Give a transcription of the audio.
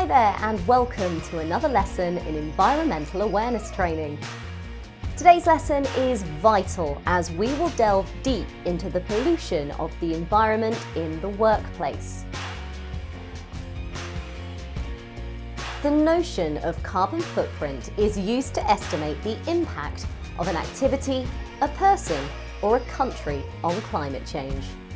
there and welcome to another lesson in environmental awareness training. Today's lesson is vital as we will delve deep into the pollution of the environment in the workplace. The notion of carbon footprint is used to estimate the impact of an activity, a person, or a country on climate change.